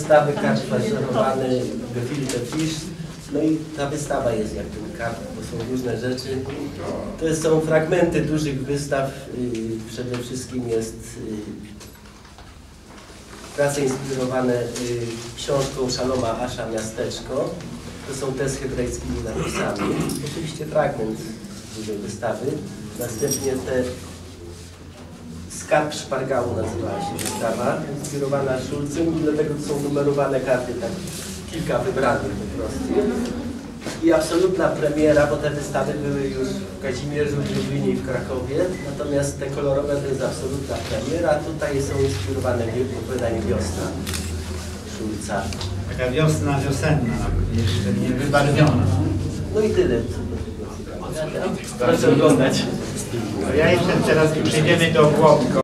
wystawy kart faszerowany Gefilte Fisch. No i ta wystawa jest jak ten kart, bo są różne rzeczy. To są fragmenty dużych wystaw. Przede wszystkim jest prace inspirowane książką Szaloma Asha Miasteczko. To są te z hebrajskimi napisami. Oczywiście fragment dużej wystawy. Następnie te Skarb Szpargału nazywała się wystawa, inspirowana Szulcem i dlatego to są numerowane karty, tak kilka wybranych po prostu. I absolutna premiera, bo te wystawy były już w Kazimierzu, w Lublinie i w Krakowie, natomiast te kolorowe to jest absolutna premiera. Tutaj są inspirowane opowiadanie Wiosna Szulca. Taka wiosna wiosenna, jeszcze nie wybarwiona. No i tyle. Proszę oglądać. Ja jeszcze teraz przejdziemy do Głodko.